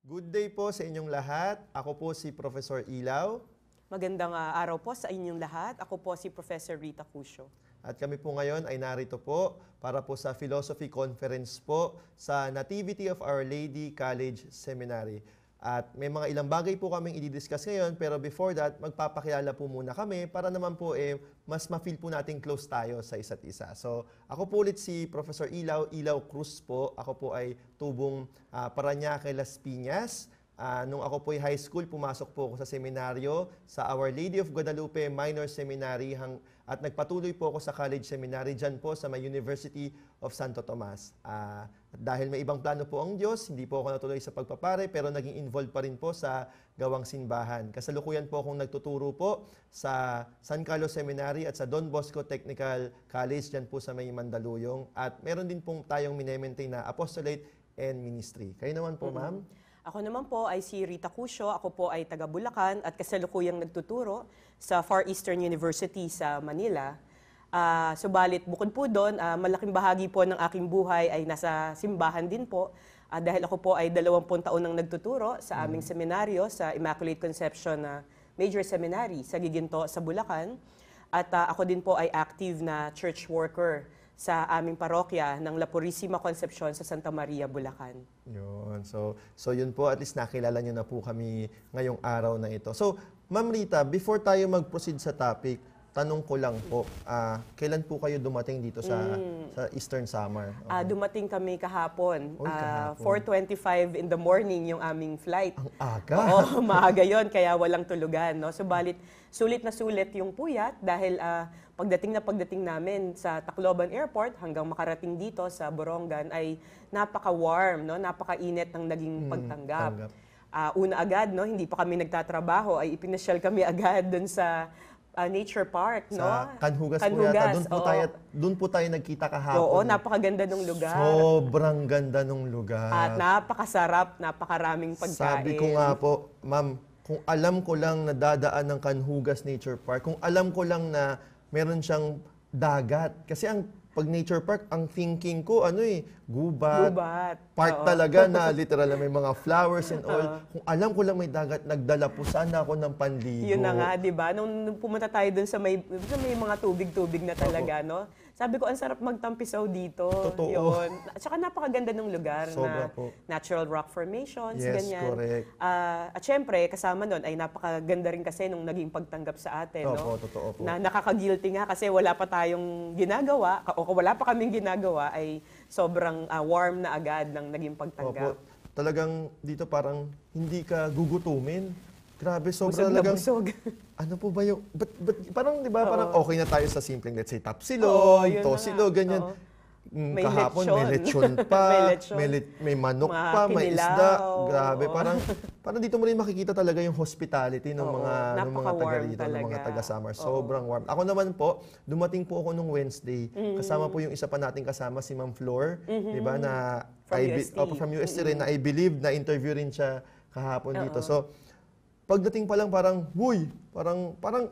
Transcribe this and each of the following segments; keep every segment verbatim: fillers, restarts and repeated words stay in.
Good day po sa inyong lahat. Ako po si Professor Ilaw. Magandang uh, araw po sa inyong lahat. Ako po si Professor Rita Cusio. At kami po ngayon ay narito po para po sa Philosophy Conference po sa Nativity of Our Lady College Seminary. At may mga ilang bagay po kaming i-discuss ngayon, pero before that, magpapakilala po muna kami para naman po eh, mas ma-feel po natin close tayo sa isa't isa. So, ako po ulit si Professor Ilaw, Ilaw Cruz po. Ako po ay tubong uh, Parañaque, Las Piñas. Uh, nung ako po ay high school, pumasok po ako sa seminaryo sa Our Lady of Guadalupe Minor Seminary hang, at nagpatuloy po ako sa college seminary dyan po sa may University of Santo Tomas. Uh, dahil may ibang plano po ang Diyos, hindi po ako natuloy sa pagpapare pero naging involved pa rin po sa gawang simbahan. Kasalukuyan po akong nagtuturo po sa San Carlos Seminary at sa Don Bosco Technical College dyan po sa may Mandaluyong. At meron din pong tayong minemaintain na apostolate and ministry. Kayo naman po, mm-hmm. ma'am? Ako naman po ay si Rita Cusio. Ako po ay taga Bulacan at kasalukuyang nagtuturo sa Far Eastern University sa Manila. Uh, subalit bukod po doon, uh, malaking bahagi po ng aking buhay ay nasa simbahan din po. Uh, dahil ako po ay dalawampung taon nang nagtuturo sa aming mm. seminaryo sa Immaculate Conception uh, Major Seminary sa Giginto sa Bulacan. At uh, ako din po ay active na church worker sa aming parokya ng La Purísima Concepcion sa Santa Maria, Bulacan. Yun. So, so yun po, at least nakilala nyo na po kami ngayong araw na ito. So, Ma'am Rita, before tayo mag-proceed sa topic, tanong ko lang po, uh, kailan po kayo dumating dito sa, mm. sa Eastern Summer? Okay. Uh, dumating kami kahapon. Oy, kahapon. Uh, four twenty-five in the morning yung aming flight. Ang aga? Oo, maaga yun, kaya walang tulugan. No? Subalit, sulit na sulit yung puyat dahil uh, pagdating na pagdating namin sa Tacloban Airport hanggang makarating dito sa Borongan ay napaka-warm, no? Napaka-init ng naging mm, pagtanggap. Uh, una agad, no? Hindi pa kami nagtatrabaho, ay ipinasyal kami agad dun sa Uh, nature park, sa no? Canjugas, Canjugas po yata. Doon po, oo. tayo, doon po tayo nagkita kahapon. Oo, napakaganda ng lugar. Sobrang ganda ng lugar. At napakasarap, napakaraming pagkain. Sabi ko nga po, ma'am, kung alam ko lang na dadaan ng Canjugas Nature Park, kung alam ko lang na meron siyang dagat. Kasi ang pag nature park, ang thinking ko, ano eh, gubat. Gubat. Park Oo. talaga na literal na may mga flowers and all. Oo. Kung alam ko lang may dagat, nagdala po sana ako ng panligo. Yun na nga, di ba? Nung, nung pumunta tayo dun sa may, sa may mga tubig-tubig na talaga, Opo. no? Sabi ko, ang sarap magtampisaw dito. Totoo. Yun. At saka napakaganda ng lugar Sobra na po. natural rock formations, Yes, ganyan. correct. Uh, at syempre, kasama nun ay napakaganda rin kasi nung naging pagtanggap sa atin. Opo, no? totoo po. Na nakaka-guilty nga kasi wala pa tayong ginagawa, o wala pa kaming ginagawa, ay sobrang uh, warm na agad ng naging pagtanggap. Opo. Talagang dito parang hindi ka gugutumin. Grabe, sobrang Busog na talagang... busog. Ano po ba yung... But, but, parang, di ba, parang okay na tayo sa simpleng, let's say, tapsilog, Oo, yun na tosilog, nga. ganyan. Oo. Mm, May kahapon, lechon. may lechon pa, May lechon. may, let- may manok Mga pa, may kinilaw. isda. Grabe, Oo. parang, parang dito mo rin makikita talaga yung hospitality ng Oo, mga, ng mga taga napaka-warm rito, ng mga talaga. taga-Samar. Oo. Sobrang warm. Ako naman po, dumating po ako nung Wednesday. Mm. Kasama po yung isa pa nating kasama, si Ma'am Flor, Mm-hmm. di ba, na From I U be- S T. Opo, from U S T rin, na I believe na interview rin siya kahapon dito. Oo. So, pagdating pa lang parang, huy, parang, parang,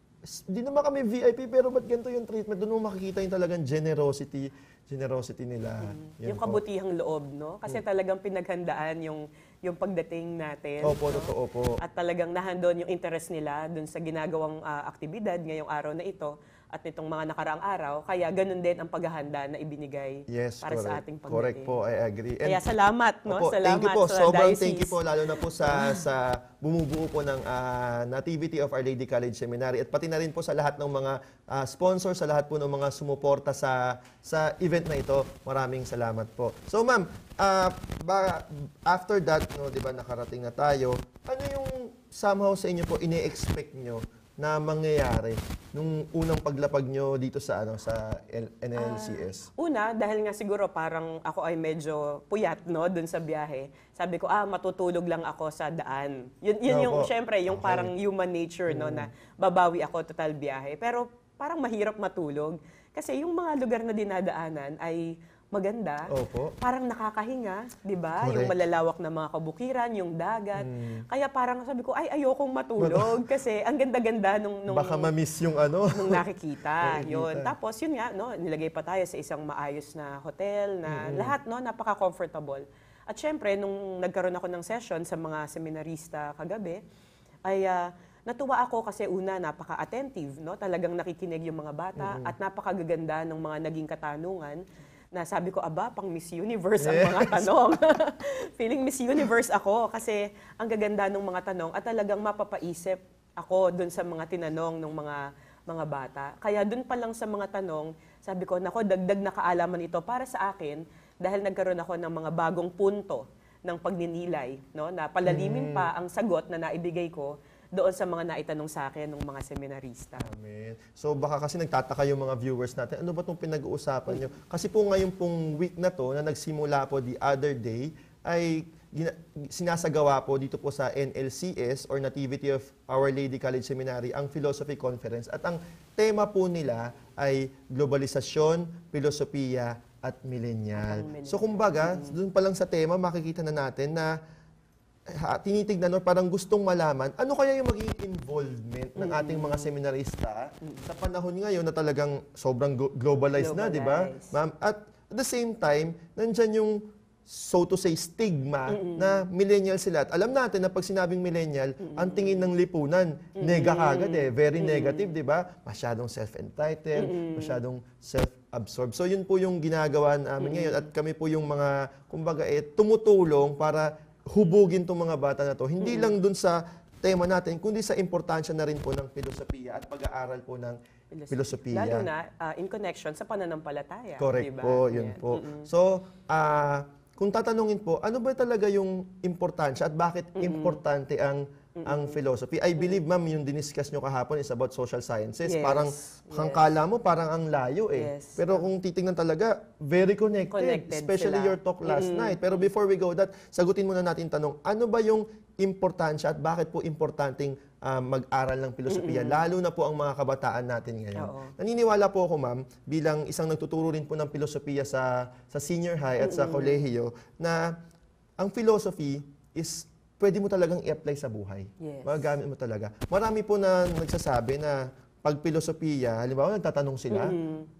di naman kami V I P, pero ba't ganito yung treatment? Doon mo makikita yung talagang generosity, generosity nila. Mm. Yan Yung po. kabutihang loob, no? Kasi talagang pinaghandaan yung yung pagdating natin. Opo, no? totoo po. At talagang nahandon yung interest nila dun sa ginagawang uh, aktibidad ngayong araw na ito at nitong mga nakaraang araw. Kaya ganun din ang paghahanda na ibinigay Yes, para correct. sa ating pagdating. Correct po, I agree. And, Kaya salamat, no? Opo, Salamat thank you po. sa Sobrang diocese. thank you po, lalo na po sa sa bumubuo po ng uh, Nativity of Our Lady College Seminary at pati na rin po sa lahat ng mga uh, sponsors, sa lahat po ng mga sumuporta sa sa event na ito. Maraming salamat po. So ma'am, uh, ba, after that, no, 'di ba, nakarating na tayo. Ano yung somehow sa inyo po ine-expect nyo na mangyayari nung unang paglapag nyo dito sa ano sa N L C S? Uh, una, dahil nga siguro parang ako ay medyo puyat, no, dun sa biyahe. Sabi ko, ah, matutulog lang ako sa daan. Yun, yun Opo. yung, syempre, yung Okay. parang human nature, no, na babawi ako total biyahe. Pero parang mahirap matulog. Kasi yung mga lugar na dinadaanan ay maganda. Opo. Parang nakakahinga, di ba? Correct. Yung malalawak na mga kabukiran, yung dagat. Mm. Kaya parang sabi ko, ay, ayokong matulog. kasi ang ganda-ganda nung, nung, Baka ma-miss yung ano. nung nakikita. Nakikita. Yun. Tapos yun nga, no, nilagay pa tayo sa isang maayos na hotel na Mm-hmm. lahat, no, napaka-comfortable. At syempre, nung nagkaroon ako ng session sa mga seminarista kagabi, ay ah, natuwa ako kasi una, napaka-attentive, no? Talagang nakikinig yung mga bata at napakagaganda ng mga naging katanungan na sabi ko, aba, pang Miss Universe ang mga tanong. Feeling Miss Universe ako kasi ang gaganda ng mga tanong at talagang mapapaisip ako dun sa mga tinanong ng mga mga bata. Kaya dun pa lang sa mga tanong, sabi ko, nako, dagdag na kaalaman ito para sa akin dahil nagkaroon ako ng mga bagong punto ng pagninilay, no? Na palalimin pa ang sagot na naibigay ko doon sa mga naitanong sa akin ng mga seminarista. Amen. So baka kasi nagtataka yung mga viewers natin, ano ba itong pinag-uusapan nyo? Kasi po ngayon pong week na to, na nagsimula po the other day, ay gina- sinasagawa po dito po sa N L C S or Nativity of Our Lady College Seminary ang Philosophy Conference. At ang tema po nila ay globalisasyon, filosofiya, at millennial. So kumbaga, doon pa lang sa tema, makikita na natin na ha, tinitignan or parang gustong malaman ano kaya yung magiging involvement ng ating mga seminarista sa panahon ngayon na talagang sobrang glo- globalized, na, di ba? Globalized. Ma'am, at at the same time, nandyan yung so to say stigma na millennial sila. At alam natin na pag sinabing millennial, ang tingin ng lipunan, nega kagad eh, very negative, di ba? Masyadong self-entitled, masyadong self-absorbed. So yun po yung ginagawa namin ngayon at kami po yung mga, kumbaga eh, tumutulong para hubugin tong mga bata na to. Hindi lang dun sa tema natin, kundi sa importansya na rin po ng filosofiya at pag-aaral po ng filosofiya. Lalo na ah, in connection sa pananampalataya. Correct diba? po, yun Yan. po. So, ah, kung tatanungin po, ano ba talaga yung importansya at bakit importante ang ang philosophy? I believe, ma'am, yung diniscuss nyo kahapon is about social sciences. Yes, Parang, ang yes. kala mo, parang ang layo eh. Yes. Pero kung titingnan talaga, very connected. Connected especially sila. your talk last night. Pero before we go that, sagutin muna natin tanong, ano ba yung importansya at bakit po importanteng ah, mag-aral ng filosofiya, lalo na po ang mga kabataan natin ngayon. Oo. Naniniwala po ako, ma'am, bilang isang nagtuturo rin po ng filosofiya sa sa senior high at sa kolehiyo, na ang philosophy is pwede mo talagang i-apply sa buhay. Yes. Magagamit mo talaga. Marami po na nagsasabi na pag filosofiya, halimbawa nagtatanong sila,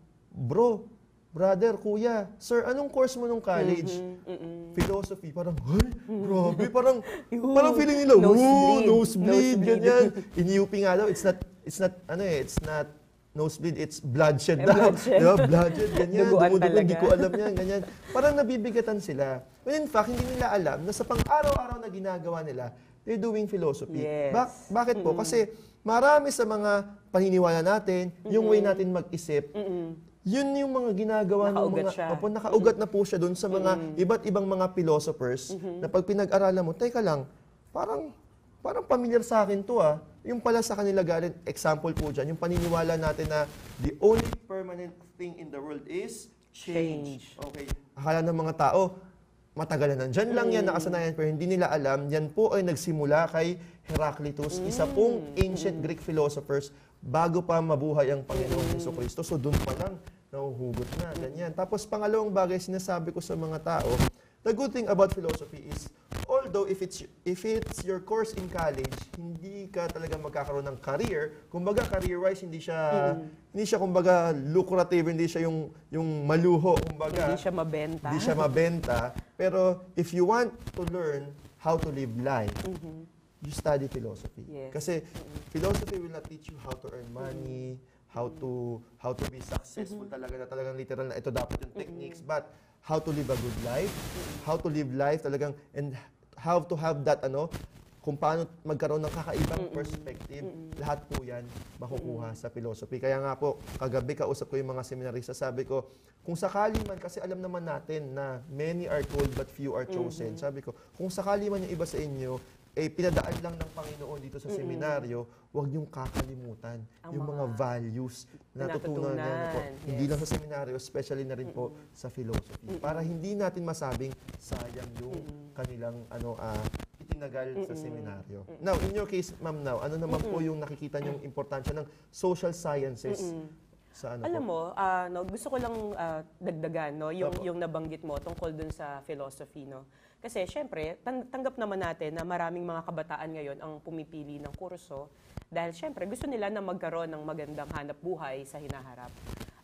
bro, brother, kuya, sir, anong course mo nung college? Philosophy. Parang, ay, grabe, parang, parang feeling nila, Nosebleed. woo, nosebleed, Nosebleed. ganyan. In U P nga daw, it's not, it's not, ano eh, it's not nosebleed, it's bloodshed Eh, daw. bloodshed. Diba? Bloodshed, ganyan. Duguan Dumudugo, talaga. hindi ko alam yan, ganyan. Parang nabibigatan sila. When in fact, hindi nila alam na sa pang-araw-araw na ginagawa nila, they're doing philosophy. Yes. Bak- bakit po? Kasi marami sa mga paniniwala natin, yung way natin mag-isip, yun yung mga ginagawa ng Nakaugat mga... siya. Opo, nakaugat na po siya doon sa mga iba't ibang mga philosophers na pag pinag-aralan mo, teka lang, parang parang familiar sa akin to ah. Yung pala sa kanila galing, example po dyan, yung paniniwala natin na the only permanent thing in the world is change. Change. Okay. Akala ng mga tao, matagal na nandyan lang yan, nakasanayan, pero hindi nila alam, yan po ay nagsimula kay Heraclitus, isa pong ancient Greek philosophers, bago pa mabuhay ang Panginoong Jesucristo. So doon pa lang, nahuhugot na, ganyan. Tapos pangalawang bagay, sinasabi ko sa mga tao, the good thing about philosophy is, although if it's if it's your course in college, hindi ka talaga magkakaroon ng career. Kumbaga career-wise hindi siya hindi siya kumbaga lucrative, hindi siya yung yung maluho, kumbaga. Hindi siya mabenta. Hindi siya mabenta. Pero if you want to learn how to live life, you study philosophy. Yes. Kasi philosophy will not teach you how to earn money, how to how to be successful talaga na talagang literal na ito dapat yung techniques, but how to live a good life, how to live life talagang, and how to have that ano, kung paano magkaroon ng kakaibang perspective, lahat po yan makukuha sa philosophy. Kaya nga po, kagabi kausap ko yung mga seminarista, sabi ko, kung sakali man, kasi alam naman natin na many are called but few are chosen. Sabi ko, kung sakali man yung iba sa inyo, eh, pinadaan lang ng Panginoon dito sa seminaryo, huwag niyong kakalimutan Ang yung mga mga values na natutunan niyo na po. natutunan, Hindi yes. lang sa seminaryo, especially na rin po sa philosophy. Para hindi natin masabing sayang yung kanilang ano ah, itinagal sa seminaryo. Now, in your case, ma'am, now, ano naman po yung nakikita niyong importansya ng social sciences sa ano Alam po? mo, ah, no, gusto ko lang ah, dagdagan no, yung, Opo. yung nabanggit mo tungkol dun sa philosophy. No? Kasi syempre, tan- tanggap naman natin na maraming mga kabataan ngayon ang pumipili ng kurso dahil syempre gusto nila na magkaroon ng magandang hanap buhay sa hinaharap.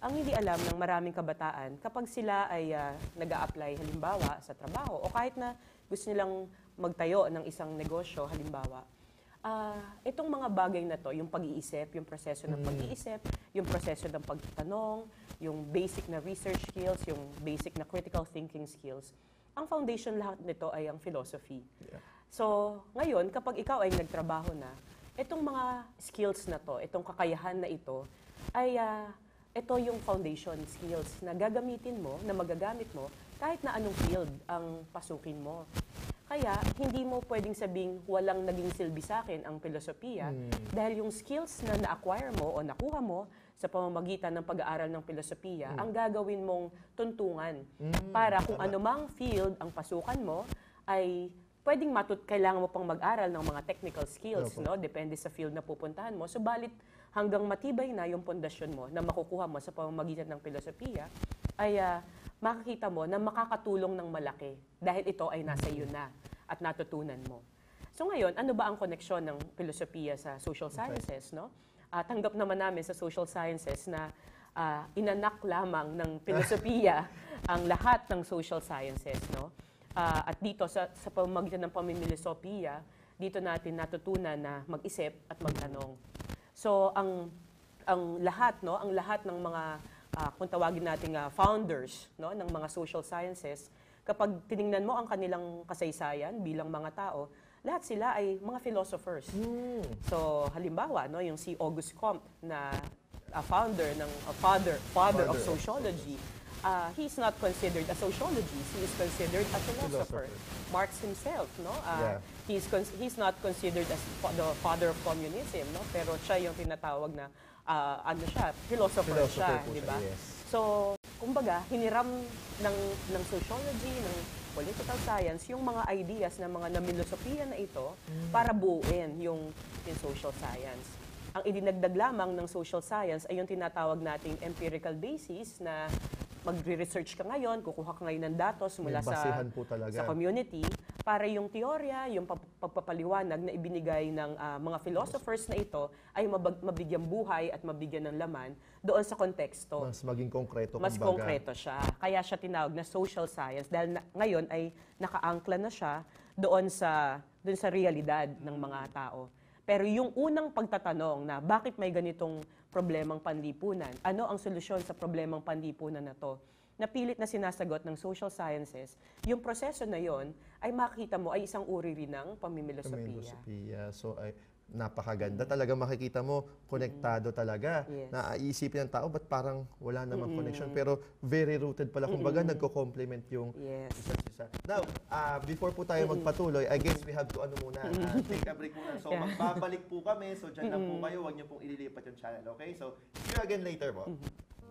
ang hindi alam ng maraming kabataan kapag sila ay uh, nag-a-apply halimbawa sa trabaho o kahit na gusto nilang magtayo ng isang negosyo halimbawa, uh, itong mga bagay na to, yung pag-iisip, yung proseso ng pag-iisip, yung proseso ng pagtatanong, yung basic na research skills, yung basic na critical thinking skills, ang foundation lahat nito ay ang philosophy. Yeah. So, ngayon, kapag ikaw ay nagtrabaho na, itong mga skills na to, itong kakayahan na ito, ay uh, ito yung foundation skills na gagamitin mo, na magagamit mo, kahit na anong field ang pasukin mo. Kaya, hindi mo pwedeng sabing walang naging silbi sa akin ang filosofiya mm. dahil yung skills na na-acquire mo o nakuha mo sa pamamagitan ng pag-aaral ng filosofiya, mm. ang gagawin mong tuntungan mm. para kung anumang field ang pasukan mo, ay pwedeng matut kailangan mo pang mag-aral ng mga technical skills, no? Depende sa field na pupuntahan mo. Subalit, hanggang matibay na yung pundasyon mo na makukuha mo sa pamamagitan ng filosofiya, ay uh, makikita mo na makakatulong ng malaki dahil ito ay nasa iyo na at natutunan mo. So ngayon, ano ba ang koneksyon ng filosofiya sa social sciences, no? Uh, tanggap naman namin sa social sciences na uh, inanak lamang ng filosofiya ang lahat ng social sciences, no? Uh, at dito sa, sa pamamagitan ng pamimilosofiya, dito natin natutunan na mag-isip at magtanong. So ang ang lahat, no, ang lahat ng mga uh, kung tawagin nating uh, founders, no, ng mga social sciences, kapag tiningnan mo ang kanilang kasaysayan bilang mga tao, lahat sila ay mga philosophers. Mm. So halimbawa, no, yung si Auguste Comte na uh, founder ng uh, father father, father of sociology. Uh, he's not considered a sociologist, he is considered a philosopher. philosopher. Marx himself, no? Uh, yeah. he's, con he's not considered as the father of communism, no? Pero siya yung tinatawag na, uh, ano siya, philosopher, philosopher siya, di ba? Yes. So, kumbaga, hiniram ng, ng sociology, ng political science, yung mga ideas ng mga namilosofiya na ito mm. para buuin yung, yung social science. Ang idinagdag lamang ng social science ay yung tinatawag nating empirical basis na magre-research ka ngayon, kukuha ka ngayon ng datos mula sa, sa community para yung teorya, yung pagpapaliwanag na ibinigay ng uh, mga philosophers na ito ay mabag, mabigyan buhay at mabigyan ng laman doon sa konteksto. Mas maging konkreto. Mas kumbaga. Konkreto siya. Kaya siya tinawag na social science dahil na, ngayon ay nakaangkla na siya doon sa, doon sa realidad ng mga tao. Pero yung unang pagtatanong na bakit may ganitong problemang panlipunan, ano ang solusyon sa problemang panlipunan na to, na pilit na sinasagot ng social sciences, yung proseso na yon ay makita mo ay isang uri rin ng pamimilosofiya. Pamimilosofiya. So ay napakaganda. Talaga makikita mo, konektado talaga. Yes. Naiisipin ng tao, ba't parang wala namang mm-hmm. connection? Pero very rooted pala. Kumbaga, mm-hmm. nagko-complement yung yes. isa't isa. Now, uh, before po tayo mm-hmm. magpatuloy, I guess we have to ano muna, uh, take a break muna. So, yeah. magbabalik po kami. So, dyan mm-hmm. lang po kayo. Huwag niyo pong ililipat yung channel. Okay? So, see you again later po. Mm-hmm.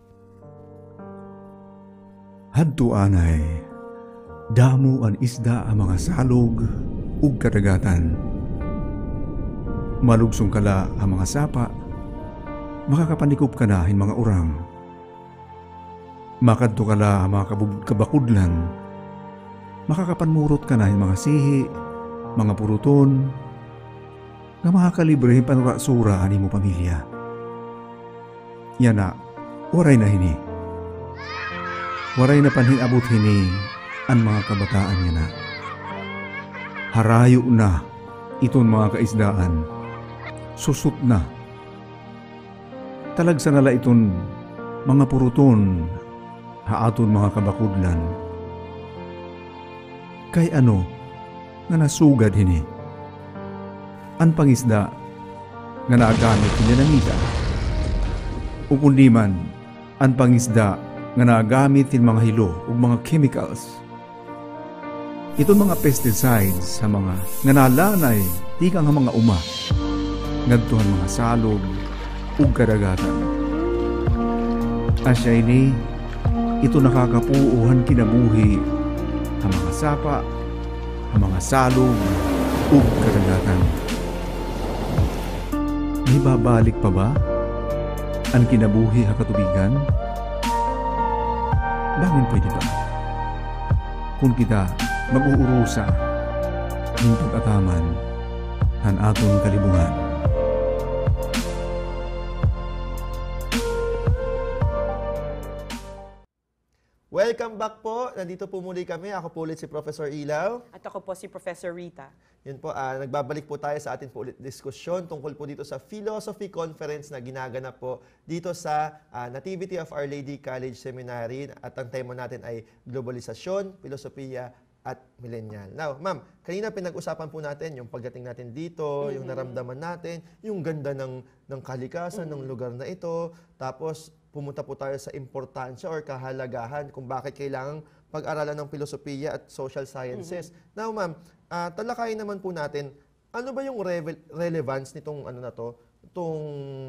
Hadtuanay, damo ang isda ang mga salog ug kadagatan. Malugsong kala ang mga sapa, makakapanikop ka na hin mga urang. Makadto kala ang mga kabakudlan, makakapanmurot ka na hin mga sihi, mga puruton, nga makakalibre hin panurasura ani mo pamilya. Yan na, waray na hini. Waray na panhin abot hini ang mga kabataan niya na. Harayo na iton mga kaisdaan. Susut na. Talagsa nala iton mga puruton haaton mga kabakudlan. Kay ano nga nasugad hini? An pangisda nga naagamit niya ng ita. O kundi man an pangisda nga naagamit in mga hilo o mga chemicals. Itong mga pesticides sa mga nga nalanay di kang mga uma. Nagtuhan mga salog ug kadagatan. Asya ini, ito nakakapuuhan kinabuhi ang mga sapa, ang mga salog ug kadagatan. May babalik pa ba ang kinabuhi ha katubigan? Bangin pwede ba? Kung kita mag-uurusa, hintog ataman, han aton kalibungan. Welcome back po. Nandito po muli kami. Ako po ulit si Professor Ilaw. At ako po si Professor Rita. Yun po, ah, nagbabalik po tayo sa atin po ulit diskusyon tungkol po dito sa Philosophy Conference na ginaganap po dito sa ah, Nativity of Our Lady College Seminary. At ang tema natin ay Globalisasyon, Filosofiya, at Millennial. Now, ma'am, kanina pinag-usapan po natin yung pagdating natin dito, yung naramdaman natin, yung ganda ng, ng kalikasan ng lugar na ito. Tapos, pumunta po tayo sa importansya or kahalagahan kung bakit kailangang pag-aralan ng filosofiya at social sciences. Now, ma'am, ah, talakayin naman po natin, ano ba yung revel- relevance nitong ano na to, itong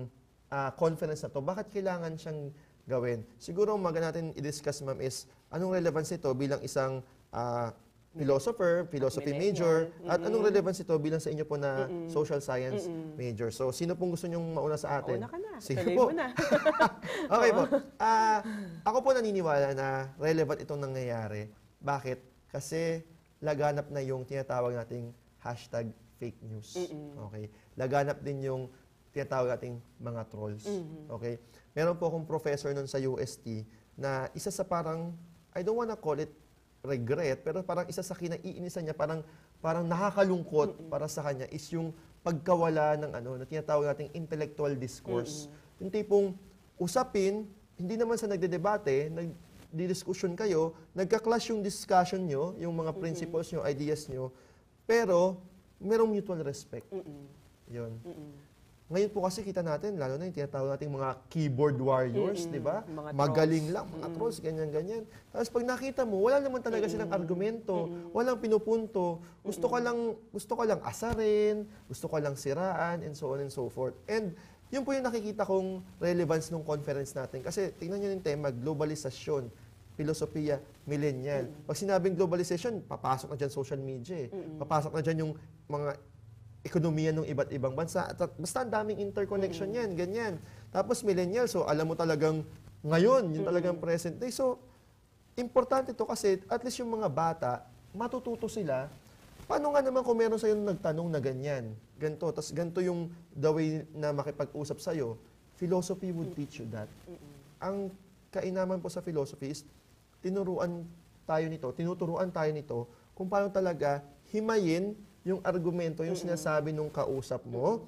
ah, conference na to? Bakit kailangan siyang gawin? Siguro maganda natin i-discuss, ma'am, is anong relevance nito bilang isang ah, philosopher, philosophy major, at anong relevance ito bilang sa inyo po na social science major. So, sino pong gusto nyong mauna sa atin? Mauna ka na. Sige Tuloy po. mo na. Okay po. Ah, ako po naniniwala na relevant itong nangyayari. Bakit? Kasi laganap na yung tinatawag nating hashtag fake news. Okay? Laganap din yung tinatawag nating mga trolls. Okay? Meron po akong professor nun sa U S T na isa sa parang, I don't wanna call it regret, pero parang isa sa kinaiinisan niya, parang parang nakakalungkot para sa kanya is yung pagkawala ng ano, na tinatawag nating intellectual discourse. Yung tipong usapin, hindi naman sa nagdedebate, nagdidiskusyon kayo, nagka-clash yung discussion nyo, yung mga principles nyo, ideas nyo, pero merong mutual respect. Yun. Ngayon po kasi kita natin, lalo na yung tinatawag nating mga keyboard warriors, di ba? Mga Magaling lang, mga trolls, ganyan-ganyan. Tapos pag nakita mo, wala naman talaga silang argumento, walang pinupunto, gusto ka lang gusto ka lang asarin, gusto ka lang siraan, and so on and so forth. And yun po yung nakikita kong relevance ng conference natin. Kasi tingnan nyo yung tema, globalisasyon, filosofiya, millennial. Pag sinabing globalization, papasok na dyan social media eh. Papasok na dyan yung mga ekonomiya ng iba't ibang bansa. At basta ang daming interconnection yan, ganyan. Tapos millennial, so alam mo talagang ngayon, yun talagang present day. So, importante to kasi at least yung mga bata, matututo sila. Paano nga naman kung meron sa'yo nagtanong na ganyan, ganito, tapos ganito yung the way na makipag-usap sa'yo, philosophy would teach you that. Ang kainaman po sa philosophy is, tinuruan tayo nito, tinuturuan tayo nito kung paano talaga himayin yung argumento, yung sinasabi nung kausap mo.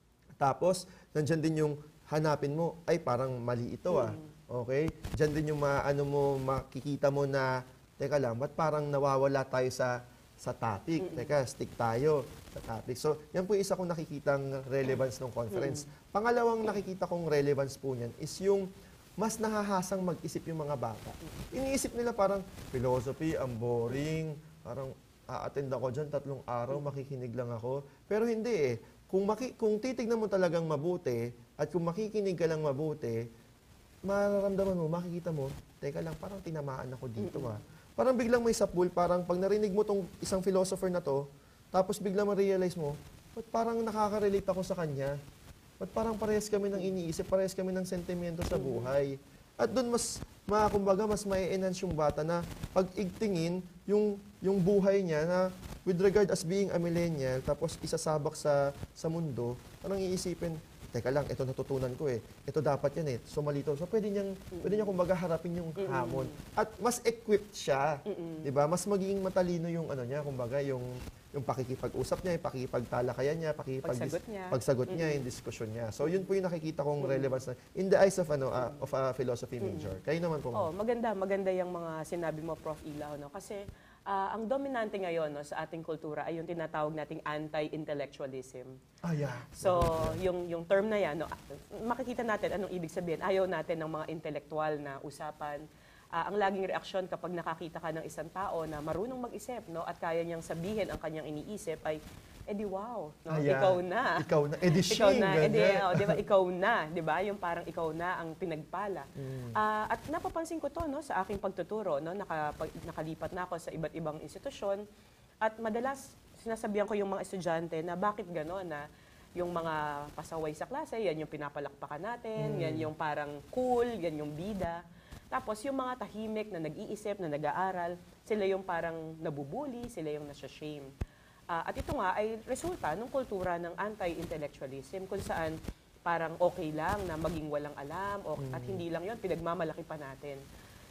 Tapos, nandyan din yung hanapin mo, ay parang mali ito ah. Okay? Diyan din yung maano mo, makikita mo na, teka lang, ba't parang nawawala tayo sa sa topic? Teka, stick tayo sa topic. So, yan po yung isa kong nakikitang relevance ng conference. Pangalawang nakikita kong relevance po niyan is yung mas nahahasang mag-isip yung mga bata. Iniisip nila parang, philosophy, ang boring, parang, a-attend ako dyan, tatlong araw, makikinig lang ako. Pero hindi eh. Kung, maki- kung titignan mo talagang mabuti, at kung makikinig ka lang mabuti, mararamdaman mo, makikita mo, teka lang, parang tinamaan ako dito ah. Parang biglang may sapul, parang pag narinig mo tong isang philosopher na to, tapos biglang ma-realize mo, ba't parang nakaka-relate ako sa kanya? Ba't parang parehas kami ng iniisip, parehas kami ng sentimento sa buhay? At doon mas, mga kumbaga, mas mai-enhance yung bata na pag igtingin yung, yung buhay niya na with regard as being a millennial, tapos isasabak sa, sa mundo, parang iisipin, teka lang, ito natutunan ko eh. Ito dapat yan eh. Sumalito. So pwede niyang, pwede niyang kumbaga harapin yung hamon. At mas equipped siya. Di ba? Mas magiging matalino yung ano niya, kumbaga, yung yung pakikipag-usap niya, yung pakikipagtalakayan niya, pakikipag Pagsagot niya. pagsagot niya, yung diskusyon niya. So yun po yung nakikita kong relevance na in the eyes of ano uh, of a philosophy major. Kayo naman po. Oh, maganda, maganda yung mga sinabi mo, Prof Ilaw, no? Kasi ah, ang dominante ngayon no, sa ating kultura ay yung tinatawag nating anti-intellectualism. Ah, yeah. So, yung yung term na yan, no, ah, makikita natin anong ibig sabihin. Ayaw natin ng mga intellectual na usapan. Ah, ang laging reaksyon kapag nakakita ka ng isang tao na marunong mag-isip, no, at kaya niyang sabihin ang kanyang iniisip ay, edi wow, no, Ah, yeah. ikaw na. Ikaw na. Edi Ikaw shing, na, edi, ganyan. oh, di ba, ikaw na, di ba? Yung parang ikaw na ang pinagpala. Mm. Ah, at napapansin ko to no sa aking pagtuturo, no, nakapag, nakalipat na ako sa iba't ibang institusyon at madalas sinasabihan ko yung mga estudyante na bakit gano'n na yung mga pasaway sa klase, yan yung pinapalakpakan natin, Mm. yan yung parang cool, yan yung bida. Tapos yung mga tahimik na nag-iisip, na nag-aaral, sila yung parang nabubuli, sila yung nasa-shame. Ah, at ito nga ay resulta ng kultura ng anti-intellectualism kung saan parang okay lang na maging walang alam o, at hindi lang yon pinagmamalaki pa natin.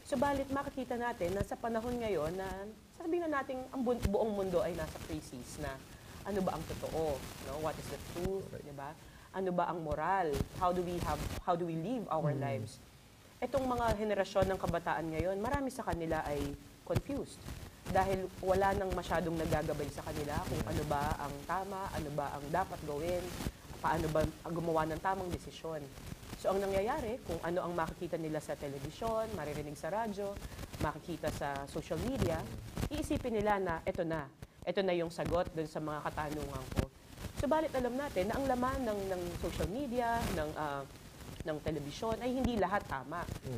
Subalit makikita natin na sa panahon ngayon na sabihin na natin ang bu- buong mundo ay nasa crisis na ano ba ang totoo, no? What is the truth, Correct. 'di ba? Ano ba ang moral? How do we have how do we live our lives? Itong mga henerasyon ng kabataan ngayon, marami sa kanila ay confused dahil wala nang masyadong nagagabay sa kanila kung ano ba ang tama, ano ba ang dapat gawin, paano ba ang gumawa ng tamang desisyon. So ang nangyayari, kung ano ang makikita nila sa telebisyon, maririnig sa radyo, makikita sa social media, iisipin nila na eto na, eto na yung sagot dun sa mga katanungan ko. Subalit alam natin na ang laman ng, ng social media, ng ah, ng telebisyon ay hindi lahat tama.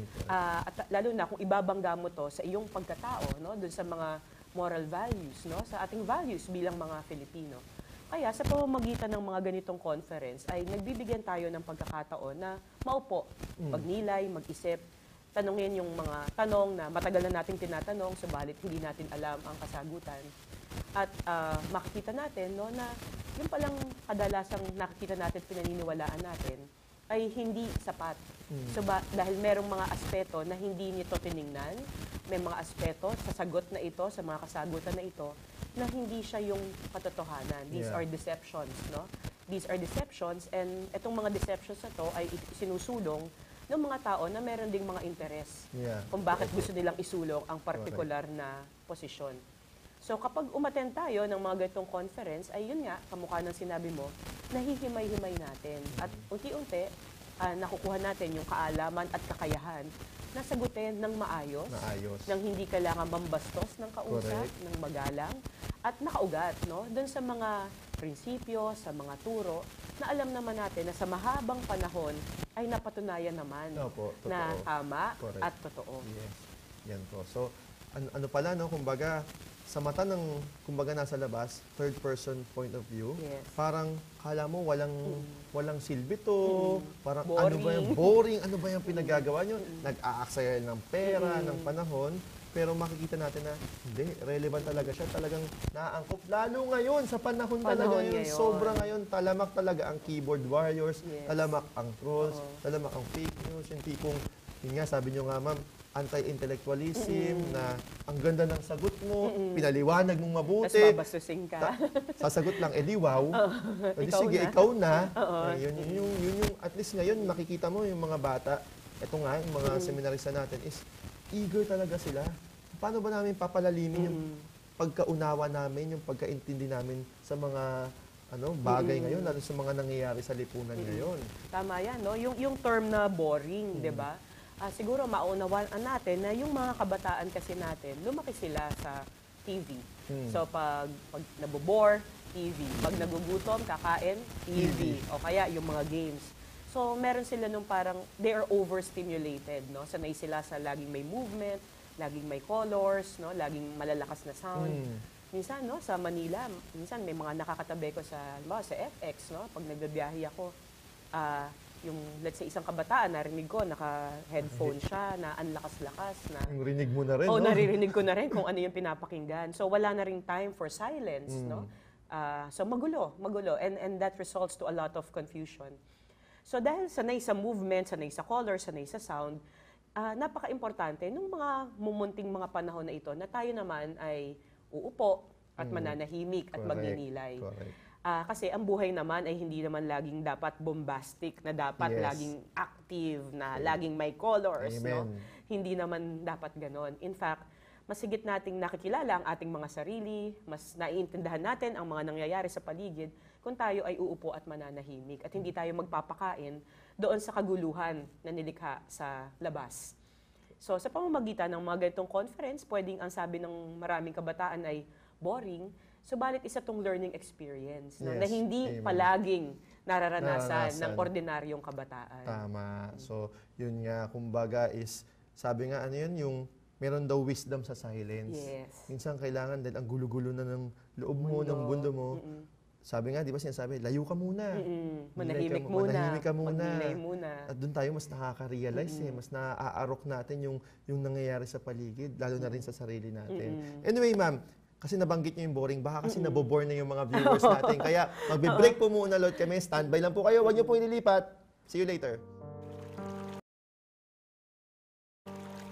Ah, at lalo na kung ibabangga mo to sa iyong pagkatao, no, dun sa mga moral values, no, sa ating values bilang mga Filipino. Kaya sa pamamagitan ng mga ganitong conference ay nagbibigyan tayo ng pagkakataon na maupo, magnilay, mag-isip, tanungin yung mga tanong na matagal na nating tinatanong, subalit hindi natin alam ang kasagutan. At ah, makikita natin, no, na yung palang kadalasang nakikita natin, pinaniniwalaan natin, ay hindi sapat. So ba, dahil merong mga aspeto na hindi nito tiningnan, may mga aspeto sa sagot na ito, sa mga kasagutan na ito, na hindi siya yung katotohanan. These Yeah. are deceptions, no? These are deceptions, and itong mga deceptions na to ay sinusulong ng mga tao na meron ding mga interes Yeah. kung bakit gusto nilang isulong ang particular na posisyon. So kapag umattend tayo ng mga ganitong conference, ay yun nga, kamukha ng sinabi mo, nahihimay-himay natin. At unti-unti, ah, nakukuha natin yung kaalaman at kakayahan na sagutin ng maayos, Maayos. ng hindi kailangan mambastos ng kausap, Correct. ng magalang, at nakaugat, no? Doon sa mga prinsipyo, sa mga turo, na alam naman natin na sa mahabang panahon ay napatunayan naman Opo, totoo. na tama Correct. at totoo. Yes. Yan po. So, ano, ano pala, no? Kumbaga, sa mata ng, kumbaga nasa labas, third person point of view, Yes. parang kala mo walang walang silbi to, parang Boring. ano ba yung boring, ano ba yung pinagagawa nyo? Nag-aaksaya ng pera, Mm. ng panahon, pero makikita natin na hindi, relevant talaga siya, talagang naaangkop. Lalo ngayon, sa panahon, talaga Panahon yun, ngayon. sobra ngayon, talamak talaga ang keyboard warriors, Yes. talamak ang trolls, Oo. talamak ang fake news, yung tipong, yun nga, sabi nyo nga ma'am, anti-intellectualism, na ang ganda ng sagot mo, pinaliwanag mong Tapos mabuti, babastusin ka. Ta- sasagot lang, edi wow. Edi Ikaw sige, na. ikaw na. Oo. Eh, yun, yun, yung, yun yung, at least ngayon, makikita mo yung mga bata, eto nga, yung mga seminarista natin is, eager talaga sila. Paano ba namin papalalimin yung pagkaunawa namin, yung pagkaintindi namin sa mga ano bagay ngayon, lalo sa mga nangyayari sa lipunan ngayon. Tama yan, no? Yung, yung term na boring, di ba? Ah, siguro maunawaan natin na yung mga kabataan kasi natin, lumaki sila sa T V. Hmm. So pag, pag nabobore, T V. Pag nagugutom, kakain, T V. T V. O kaya yung mga games. So meron sila nung parang, they are overstimulated, no? Sanay sila sa laging may movement, laging may colors, no? Laging malalakas na sound. Hmm. Minsan, no, sa Manila, minsan may mga nakakatabi ko sa, halimbawa, sa F X, no? Pag nagbibiyahe ako, ah, yung, let's say, isang kabataan, narinig ko, naka-headphone siya, na ang lakas-lakas, na, Yung rinig mo na rin, oh, no? naririnig ko na rin kung ano yung pinapakinggan. So, wala na ring time for silence, no? Ah, so, magulo, magulo. And, and that results to a lot of confusion. So, dahil sanay sa movement, sanay sa color, sanay sa sound, ah, napaka-importante nung mga mumunting mga panahon na ito na tayo naman ay uupo at mananahimik at Correct. magninilay. Correct. Ah, kasi ang buhay naman ay hindi naman laging dapat bombastic, na dapat Yes. laging active, na laging may colors, no? Amen. Hindi naman dapat ganon. In fact, mas higit nating nakikilala ang ating mga sarili, mas naiintindihan natin ang mga nangyayari sa paligid kung tayo ay uupo at mananahimik at hindi tayo magpapakain doon sa kaguluhan na nilikha sa labas. So sa pamamagitan ng mga ganitong conference, pwedeng ang sabi ng maraming kabataan ay boring, subalit isa tong learning experience no, Yes, na hindi amen. palaging nararanasan, Nararanasan. ng ordinaryong kabataan. Tama. So, yun nga, kumbaga is, sabi nga, ano yun, yung meron daw wisdom sa silence. Yes. Minsan kailangan, dahil ang gulo-gulo na ng loob mo, Mundo. ng mundo mo, sabi nga, di ba sinasabi, layo ka muna. Mm-mm. Nilay Manahimik ka, muna. Manahimik ka muna. Magnilay muna. At doon tayo mas nakaka-realize eh, mas naaarok natin yung, yung nangyayari sa paligid, lalo na rin sa sarili natin. Anyway, ma'am, kasi nabanggit niyo yung boring, baka kasi nabobore na yung mga viewers natin. Kaya magbe-break po muna, Lord, kami. Standby lang po kayo. Huwag niyo po ililipat. See you later.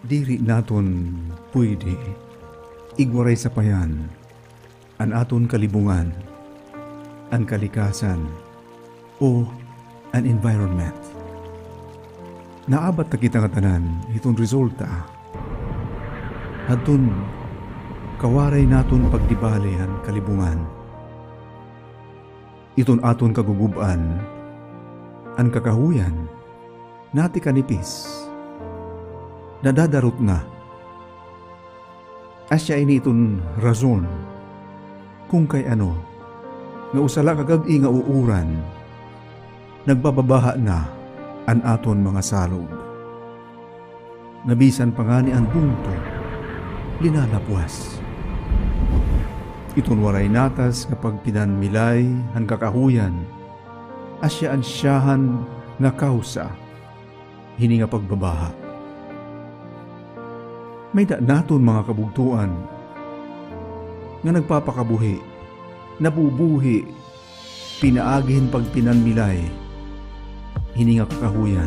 diri naton pwede igwaray sa payan an aton kalibungan, an kalikasan, o an environment. Naabat na kita nga tanan itong resulta. Adton kawaray naton pagdibali an kalibungan. Iton aton kaguguban, an kakahuyan, nati kanipis, nadadarot na. Asya ini iton rason kung kay ano, nga usala kagag-i nga uuran, nagbababaha na an aton mga salog. Nabisan pa nga ni ang bungto, linalapwas. Iton waray natas kapag pinanmilay ang kakahuyan, asya ansyahan nga kausa, hini nga pagbabaha. May da naton mga kabugtuan, nga nagpapakabuhi, nabubuhi, pinaagihin pag pinanmilay, hini nga kakahuyan.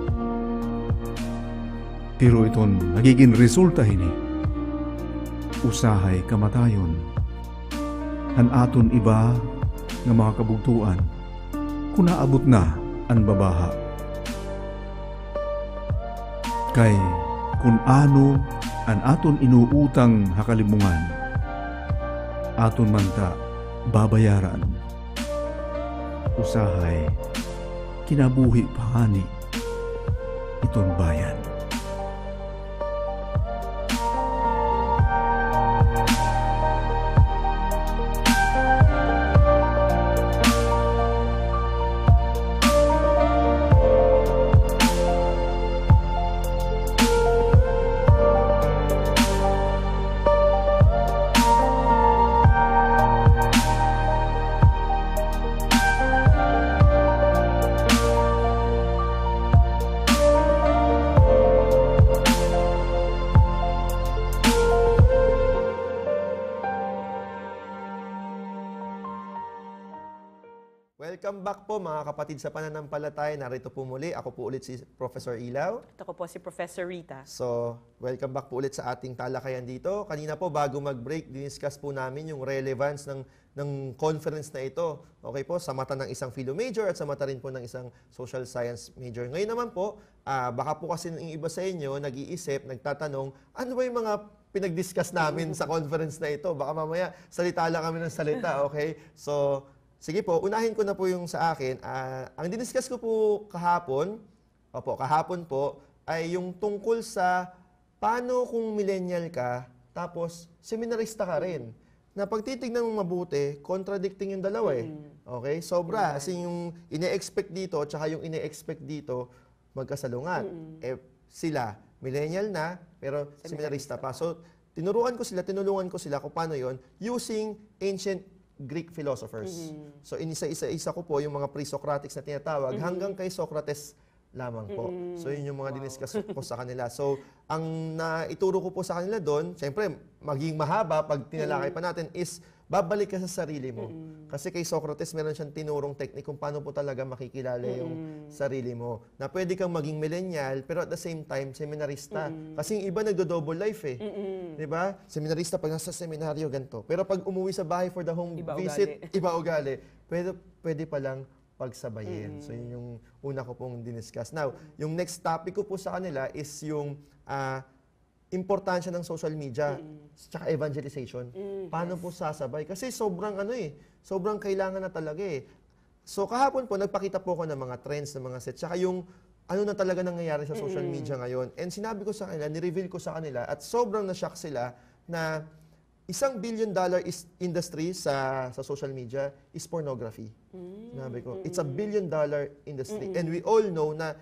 Pero iton nagiging resulta hini, usahay kamatayon, an aton iba nga mga kabugtuan, kung naabot na ang babaha. Kay kung ano an aton inuutang hakalimungan, aton manta babayaran. Usahay kinabuhi pahani iton bayan. Welcome back po mga kapatid sa pananampalataya. Narito po muli. Ako po ulit si Professor Ilaw. At ako po si Professor Rita. So, welcome back po ulit sa ating talakayan dito. Kanina po, bago mag-break, diniscuss po namin yung relevance ng, ng conference na ito. Okay po, sa mata ng isang philo major at sa mata rin po ng isang social science major. Ngayon naman po, uh, baka po kasi yung iba sa inyo, nag-iisip, nagtatanong, ano ba yung mga pinag-discuss namin sa conference na ito? Baka mamaya, salita lang kami ng salita, okay? So, sige po, unahin ko na po yung sa akin. Uh, ang diniscuss ko po kahapon, opo, kahapon po, ay yung tungkol sa paano kung millennial ka, tapos seminarista ka rin. Na pag titignan mo mabuti, contradicting yung dalawa eh. Okay? Sobra. Kasi yung ine-expect dito, tsaka yung ine-expect dito, magkasalungat. Eh, sila, millennial na, pero seminarista pa. So, tinuruan ko sila, tinulungan ko sila kung paano yon using ancient Greek philosophers. Mm-hmm. So, inisa-isa-isa ko po yung mga pre-Socratics na tinatawag mm-hmm. hanggang kay Socrates lamang po. Mm-hmm. So, yun yung mga wow. diniscuss ko sa kanila. So, ang naituro ko po sa kanila doon, syempre, maging mahaba pag tinalakay pa natin is babalik ka sa sarili mo. Mm-hmm. Kasi kay Socrates, meron siyang tinurong technique kung paano po talaga makikilala mm-hmm. yung sarili mo. Na pwede kang maging millennial, pero at the same time, seminarista. Mm-hmm. Kasi yung iba nagdo-double life eh. Mm-hmm. Diba? Seminarista pag nasa seminaryo, ganito. Pero pag umuwi sa bahay for the home iba visit, ugali. iba ugali. Pwede, pwede palang pagsabayin. Mm-hmm. So yun yung una ko pong diniscuss. Now, yung next topic ko po sa kanila is yung uh, importansya ng social media mm. tsaka evangelization. Mm, Paano yes. po sasabay? Kasi sobrang ano eh, sobrang kailangan na talaga eh. So kahapon po, nagpakita po ako ng mga trends, ng mga sets, tsaka yung ano na talaga nangyayari sa social mm. media ngayon. And sinabi ko sa kanila, nireveal ko sa kanila, at sobrang na-shock sila na isang billion dollar is industry sa sa social media is pornography. Mm. Sinabi ko, it's a billion dollar industry. Mm-mm. And we all know na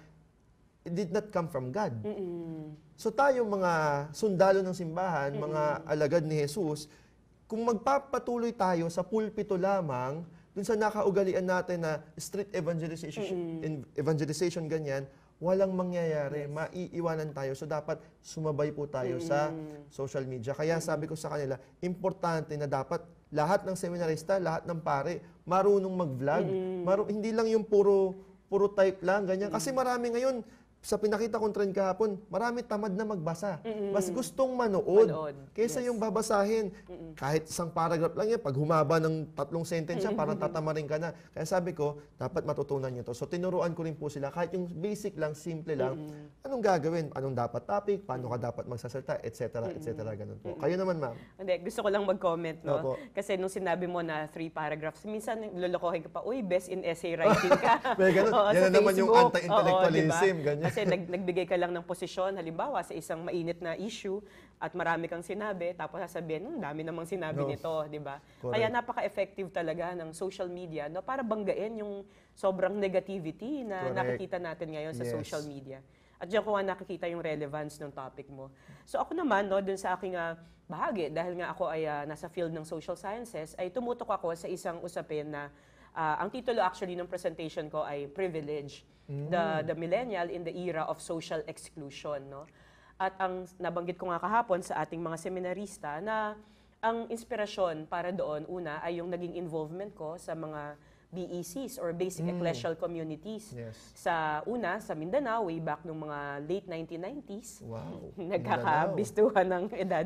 it did not come from God. Mm-mm. So tayo mga sundalo ng simbahan, mm-hmm. mga alagad ni Jesus, kung magpapatuloy tayo sa pulpito lamang, dun sa nakaugalian natin na street evangelization, mm-hmm. evangelization ganyan, walang mangyayari, yes. maiiwanan tayo. So dapat sumabay po tayo mm-hmm. sa social media. Kaya mm-hmm. sabi ko sa kanila, importante na dapat lahat ng seminarista, lahat ng pare, marunong mag-vlog. Mm-hmm. Maru- hindi lang yung puro, puro type lang, ganyan. Mm-hmm. Kasi marami ngayon, sa pinakita kong trend kahapon, marami tamad na magbasa. Mas gustong manood, Manood, kaysa yes. yung babasahin. Kahit isang paragraph lang yan, pag humaba ng tatlong sentence yan, parang tatamarin ka na. Kaya sabi ko, dapat matutunan nyo to. So tinuruan ko rin po sila, kahit yung basic lang, simple lang, anong gagawin, anong dapat topic, paano ka dapat magsasalita, et cetera, et cetera, ganun po. Kayo naman, ma'am. Hindi, gusto ko lang mag-comment, no? Opo. Kasi nung sinabi mo na three paragraphs, minsan lolokohin ka pa, uy, best in essay writing ka. May ganun. Oo, Yan sa na naman yung Facebook. anti-intellectualism, Oo, ganyan. Kasi nag, nagbigay ka lang ng posisyon, halimbawa, sa isang mainit na issue, at marami kang sinabi, tapos sasabihin, hmm, dami namang sinabi No. nito, di ba? Correct. Kaya napaka-effective talaga ng social media, no? Para banggain yung sobrang negativity na Correct. nakikita natin ngayon sa Yes. social media. At diyan ko nga nakikita yung relevance ng topic mo. So ako naman, no, dun sa aking ah, bahagi, dahil nga ako ay ah, nasa field ng social sciences, ay tumutok ako sa isang usapin na ah, ang titulo actually ng presentation ko ay Privilege, the, the Millennial in the Era of Social Exclusion. No? At ang nabanggit ko nga kahapon sa ating mga seminarista na ang inspirasyon para doon, una, ay yung naging involvement ko sa mga B E Cs or Basic Ecclesial Communities. Yes. Sa una, sa Mindanao, way back nung mga late nineteen nineties. Wow. Nagkakabistuhan ng edad.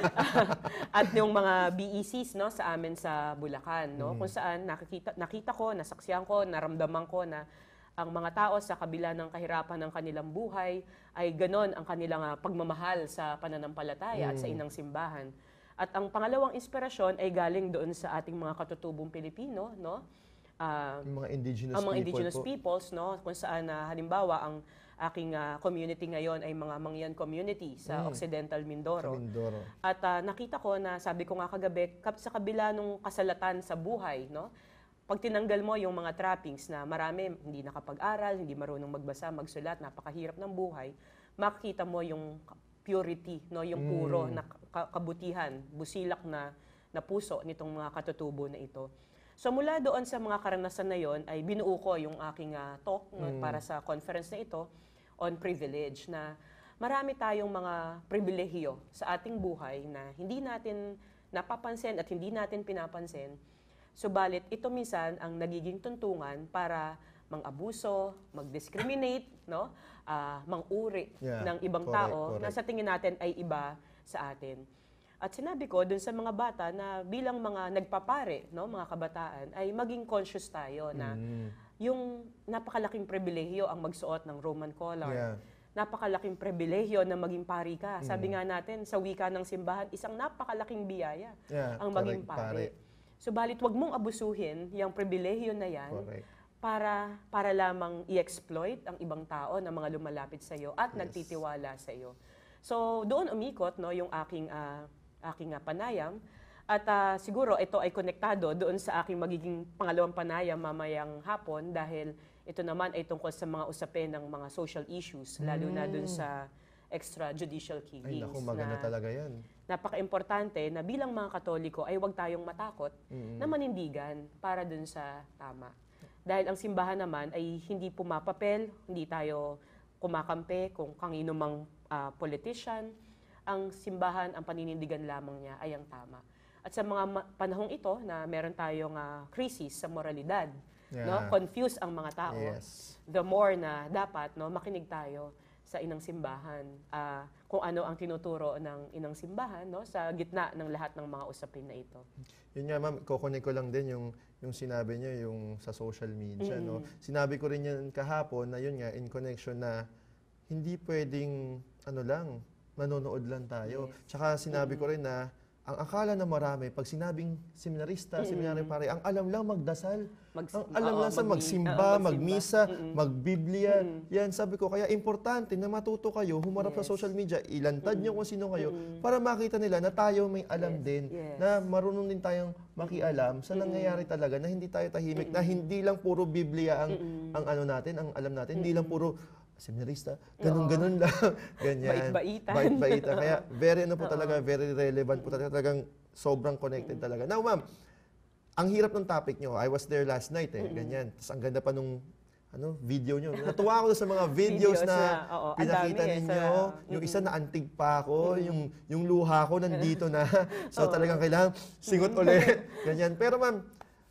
At yung mga B E Cs no, sa amin sa Bulacan. No, Kung saan nakikita, nakita ko, nasaksihan ko, naramdaman ko na ang mga tao sa kabila ng kahirapan ng kanilang buhay ay ganon ang kanilang ah, pagmamahal sa pananampalataya at sa inang simbahan. At ang pangalawang inspirasyon ay galing doon sa ating mga katutubong Pilipino, no? Ah, Yung mga indigenous ang mga people indigenous po. peoples, no, kung saan na halimbawa ang aking ah, community ngayon ay mga Mangyan community sa Occidental Mindoro. Sa Mindoro. At ah, nakita ko na sabi ko nga kagabi, kap sa kabila nung kasalatan sa buhay, no, pag tinanggal mo yung mga trappings na marami hindi nakapag-aral, hindi marunong magbasa, magsulat, napakahirap ng buhay, makikita mo yung purity, no, yung puro na ka- kabutihan, busilak na na puso nitong mga katutubo na ito. So mula doon sa mga karanasan na yon ay binuo ko yung aking ah, talk no, para sa conference na ito on privilege na marami tayong mga pribilehiyo sa ating buhay na hindi natin napapansin at hindi natin pinapansin. Subalit ito minsan ang nagiging tuntungan para mang-abuso, mag-discriminate, no? ah, mang-uri Yeah, ng ibang correct, tao na correct. sa tingin natin ay iba sa atin. At sinabi ko dun sa mga bata na bilang mga nagpapare, no, mga kabataan, ay maging conscious tayo na Mm. yung napakalaking pribilehiyo ang magsuot ng Roman collar. Yeah. Napakalaking pribilehiyo na maging pari ka. Sabi nga natin, sa wika ng simbahan, isang napakalaking biyaya Yeah, ang maging correct, pare. pare. Subalit, wag mong abusuhin yung pribilehiyo na yan Correct. para para lamang i-exploit ang ibang tao na mga lumalapit sa iyo at nagtitiwala sa iyo. So, doon umikot no yung aking ah, aking ah, panayam at ah, siguro ito ay konektado doon sa aking magiging pangalawang panayam mamayang hapon dahil ito naman ay tungkol sa mga usapin ng mga social issues lalo na doon sa extrajudicial Ay, killings. naku, maganda na talaga yan. napaka-importante na bilang mga Katoliko ay huwag tayong matakot na manindigan para dun sa tama. Dahil ang simbahan naman ay hindi pumapapel, hindi tayo kumakampi kung kanino mang ah, politician. Ang simbahan, ang paninindigan lamang niya ay ang tama. At sa mga ma- panahong ito na meron tayong ah, krisis sa moralidad, no, Yeah. confuse ang mga tao, Yes. the more na dapat no makinig tayo sa inang simbahan, ah, kung ano ang tinuturo ng inang simbahan no sa gitna ng lahat ng mga usapin na ito. Yun nga ma'am, kukunin ko lang din yung yung sinabi niya yung sa social media, no. Sinabi ko rin yan kahapon na yun nga in connection na hindi pwedeng ano lang, manonood lang tayo. Tsaka sinabi ko rin na ang akala na marami, pag sinabing seminarista, seminaryo pare, ang alam lang magdasal. Mag- ang alam oo, lang sa magmi- magsimba, oo, magmisa, magbiblia. Yan, sabi ko, kaya importante na matuto kayo, humarap sa social media, ilantad nyo kung sino kayo, para makita nila na tayo may alam din, yes. na marunong din tayong makialam sa nangyayari talaga, na hindi tayo tahimik, na hindi lang puro Biblia ang, ang ano natin, ang alam natin, hindi lang puro seminarista, ganun-ganun lang. Ganyan. Bait-baitan. Bait-baitan. Kaya very ano po talaga, very relevant po talaga. Talagang sobrang connected talaga. Now ma'am, ang hirap ng topic nyo. I was there last night eh. Ganyan. Tapos ang ganda pa nung ano, video nyo. Natuwa ako sa mga videos, Videos na, na, oo, ang pinakita dami eh, ninyo. sa- Yung isa na antig pa ako, yung, yung luha ko nandito na. So talagang kailangan singot ulit. Ganyan. Pero ma'am,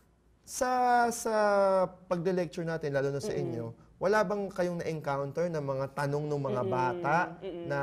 Sa sa pagde-lecture natin, lalo na sa inyo, wala bang kayong na-encounter na mga tanong ng mga bata na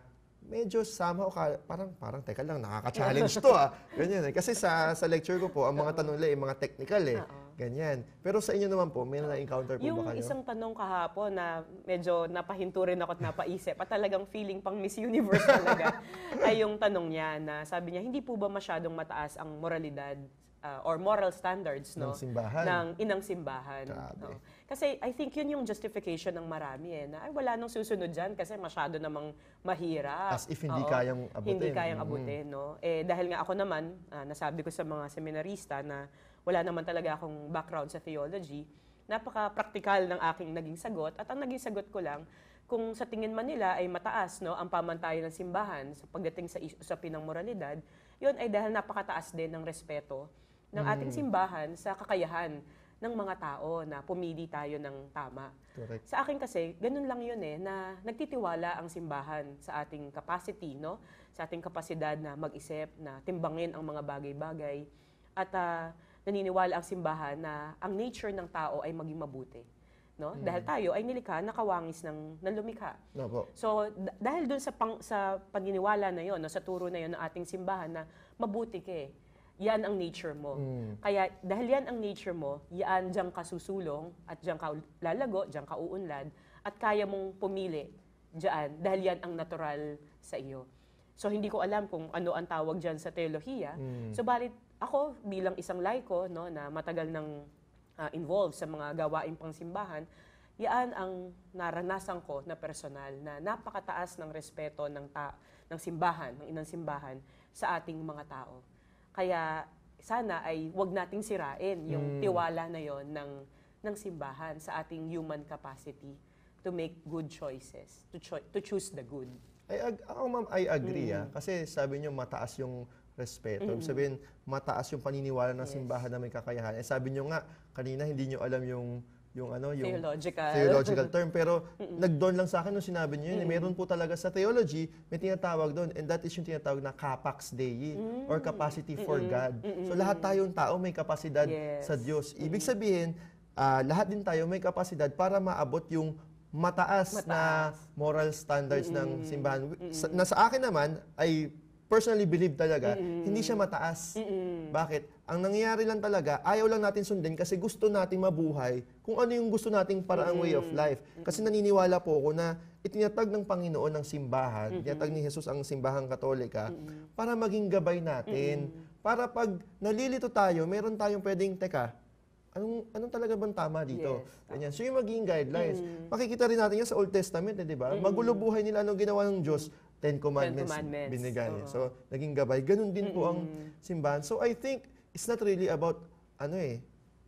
medyo somehow ka, parang parang teka lang, nakaka-challenge to ah. Ganyan eh. Kasi sa sa lecture ko po, ang mga tanong nila ay mga technical eh. Ganyan. Pero sa inyo naman po, may na-encounter po Yung ba kayo? isang tanong kahapon na medyo napahinto rin ako at napaisip at talagang feeling pang Miss Universe talaga ay yung tanong niya na sabi niya, hindi po ba masyadong mataas ang moralidad uh, or moral standards no Ng simbahan. ng inang simbahan. Grabe. No? Kasi I think yun yung justification ng marami eh, na ay wala nang susunod dyan kasi masyado namang mahirap. As if hindi Oo, kayang abutin. Hindi kayang Mm. abutin, no? Eh, dahil nga ako naman, ah, nasabi ko sa mga seminarista na wala naman talaga akong background sa theology, napaka-praktikal ng aking naging sagot. At ang naging sagot ko lang, kung sa tingin man nila ay mataas no, ang pamantayan ng simbahan sa pagdating sa is- usapin ng moralidad, yun ay dahil napakataas din ng respeto ng ating simbahan sa kakayahan ng mga tao na pumili tayo ng tama. Correct. Sa akin kasi, ganun lang yun eh, na nagtitiwala ang simbahan sa ating capacity, no? Sa ating kapasidad na mag-isip, na timbangin ang mga bagay-bagay. At ah, naniniwala ang simbahan na ang nature ng tao ay maging mabuti. No? Dahil tayo ay nilikha, nakawangis ng, ng lumikha. No po. So, d- dahil dun sa, pang, sa paniniwala na yon, no, sa turo na yon ng ating simbahan na mabuti ka eh, yan ang nature mo. Kaya dahil yan ang nature mo, yan diyan ka susulong at diyan ka lalago, diyan ka uunlad at kaya mong pumili diyan dahil yan ang natural sa iyo. So hindi ko alam kung ano ang tawag diyan sa teolohiya. So balit ako bilang isang laiko no na matagal nang ah, involved sa mga gawaing pangsimbahan, yan ang naranasan ko na personal na napakataas ng respeto ng ta ng simbahan, ng inang simbahan sa ating mga tao. Kaya sana ay wag nating sirain yung tiwala na yon ng ng simbahan sa ating human capacity to make good choices, to cho- to choose the good. I ag- ako ma'am, I agree ah. Kasi sabi niyo mataas yung respeto. Ibig sabihin, mataas yung paniniwala ng simbahan na may kakayahan. Eh sabi niyo nga, kanina hindi niyo alam yung yung ano yung Theological. theological term pero nag-dawn lang sa akin nung sinabi niyo yun. Eh, meron po talaga sa theology may tinatawag doon and that is yung tinatawag na capax Dei or capacity for God. So lahat tayong tao may kapasidad Yes. sa Diyos. Ibig sabihin, ah, lahat din tayo may kapasidad para maabot yung mataas, na moral standards ng simbahan. Sa, na sa akin naman ay personally believe talaga, hindi siya mataas. Bakit? Ang nangyayari lang talaga, ayaw lang natin sundin kasi gusto nating mabuhay kung ano yung gusto nating paraang way of life. Kasi naniniwala po ako na itinatag ng Panginoon ng simbahan, itinatag ni Jesus ang simbahang katolika para maging gabay natin. Para pag nalilito tayo, meron tayong pwedeng, teka, anong anong talaga bang tama dito? Yes, Ganyan. So yung magiging guidelines. Makikita rin natin yan sa Old Testament, eh, di ba? Magulo buhay nila, anong ginawa ng Diyos? Ten Commandments, Ten Commandments. binigay. Oo. So, naging gabay. Ganun din po ang simbahan. So, I think, it's not really about, ano eh,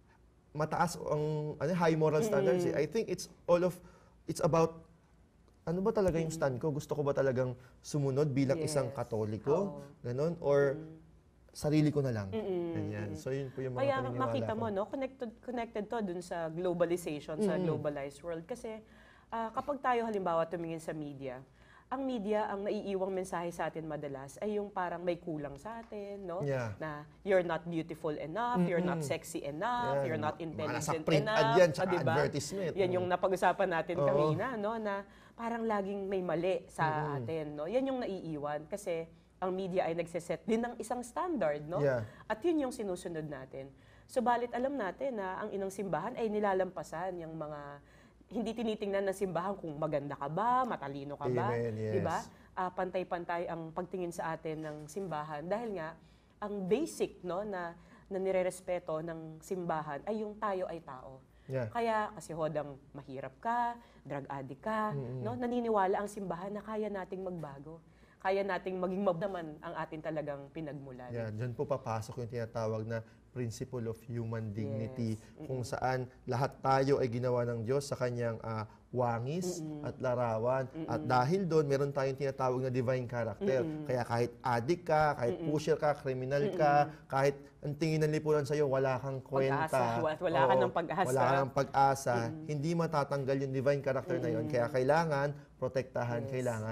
mataas ang ano, high moral standards. Eh. I think it's all of, it's about, ano ba talaga yung stand ko? Gusto ko ba talagang sumunod bilang Yes. isang Katoliko? Oo. Ganon? Or, sarili ko na lang. Ganyan. So, yun po yung mga Kaya paniniwala makita ko. mo, no, connected, connected to dun sa globalization, sa globalized world. Kasi ah, kapag tayo halimbawa tumingin sa media, ang media, ang naiiwang mensahe sa atin madalas ay yung parang may kulang sa atin, no? Yeah. Na you're not beautiful enough, you're not sexy enough, Yan. you're not Mga intelligent nasa print enough. ad yan, ah, tsaka diba? advertisement. Yan yung napag-usapan natin Oo. kanina, no? Na parang laging may mali sa atin, no? Yan yung naiiwan kasi ang media ay nagseset din ng isang standard, no? Yeah. At yun yung sinusunod natin. Subalit alam natin na ang inang simbahan ay nilalampasan yung mga hindi tinitingnan ng simbahan kung maganda ka ba, matalino ka ba, Amen, yes. 'di ba? Ah, pantay-pantay ang pagtingin sa atin ng simbahan dahil nga ang basic no na na nirerespeto ng simbahan ay yung tayo ay tao. Yeah. Kaya kasi hodang mahirap ka, drug addict ka, no? Naniniwala ang simbahan na kaya nating magbago. Kaya nating maging mabdaman ang atin talagang pinagmulan. Yeah, dyan po papasok yung tinatawag na principle of human dignity, Yes. kung saan lahat tayo ay ginawa ng Diyos sa kanyang ah, wangis at larawan. At dahil doon, meron tayong tinatawag na divine character. Kaya kahit addict ka, kahit pusher ka, criminal ka, kahit ang tingin ng lipunan sa'yo, wala kang kwenta. Pag-asa. Wala- wala ka Oo, ng pag-asa. Wala ka ng pag-asa. Hindi matatanggal yung divine character na yun. Kaya kailangan protektahan, Yes. kailangan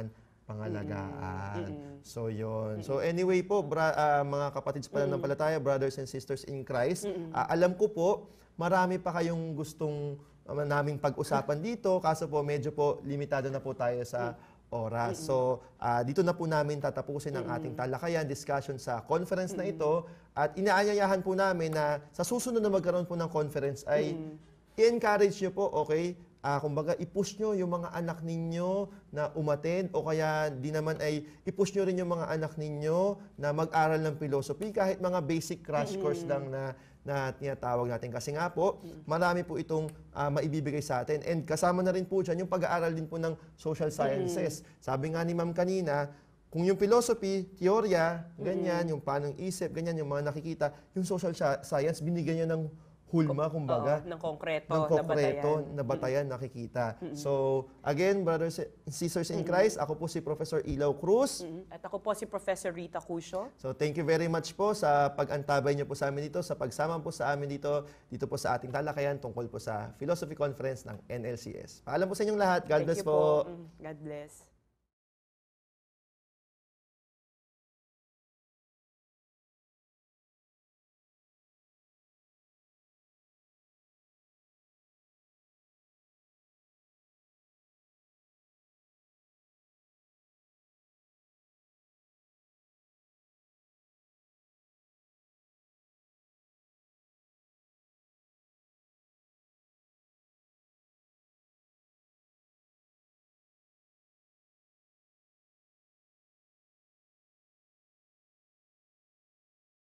pangalagaan. So yon. So anyway po, bra, ah, mga kapatids pala ng palataya, brothers and sisters in Christ, ah, alam ko po, marami pa kayong gustong um, naming pag-usapan dito, kaso po medyo po limitado na po tayo sa oras. So ah, dito na po namin tatapusin ang ating talakayan, discussion sa conference na ito, at inaanyayahan po namin na sa susunod na magkaroon po ng conference ay i-encourage nyo po, okay? Ah, kumbaga, i-push nyo yung mga anak ninyo na umattend o kaya di naman ay i-push nyo rin yung mga anak ninyo na mag-aral ng philosophy kahit mga basic crash course lang na na tinatawag natin. Kasi nga po, marami po itong ah, maibibigay sa atin. And kasama na rin po dyan yung pag-aaral din po ng social sciences. Sabi nga ni ma'am kanina, kung yung philosophy, teorya, ganyan, yung paanong isip, ganyan, yung mga nakikita, yung social sci- science, binigyan niya ng hulma, kumbaga. Oo, ng konkreto, ng konkreto na batayan. na batayan nakikita. So, again, brothers and sisters in Christ, ako po si Professor Ilaw Cruz. Mm. At ako po si Professor Rita Cusio. So, thank you very much po sa pag-antabay niyo po sa amin dito, sa pagsama po sa amin dito, dito po sa ating talakayan tungkol po sa Philosophy Conference ng N L C S. Paalam po sa inyong lahat. God Thank bless you po. Mm, God bless.